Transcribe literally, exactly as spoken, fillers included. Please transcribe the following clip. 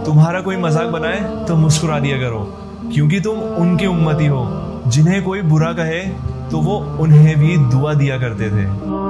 तुम्हारा कोई मजाक बनाए तो मुस्कुरा दिया करो, क्योंकि तुम उनकी उम्मती हो जिन्हें कोई बुरा कहे तो वो उन्हें भी दुआ दिया करते थे।